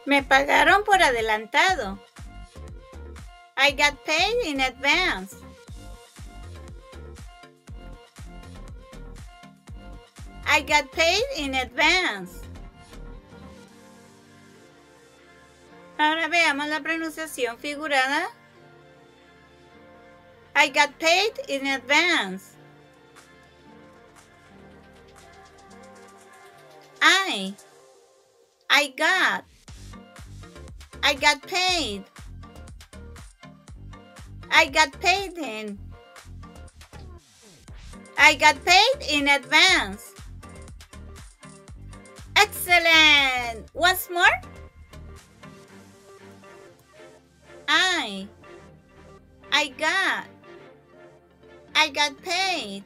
Me pagaron por adelantado. I got paid in advance. I got paid in advance. Ahora veamos la pronunciación figurada. I got paid in advance. I got. I got paid. I got paid in. I got paid in advance. Excellent! Once more. I got. I got paid.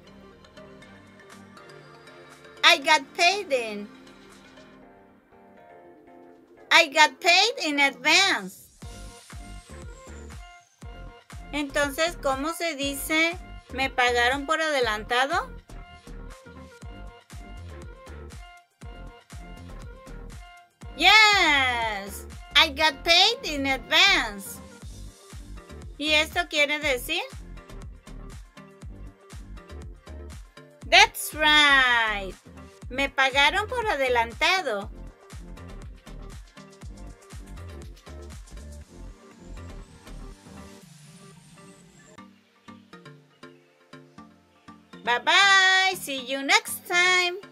I got paid in. I got paid in advance. Entonces, ¿cómo se dice me pagaron por adelantado? Yes, I got paid in advance. ¿Y esto quiere decir? That's right. Me pagaron por adelantado. Bye bye. See you next time.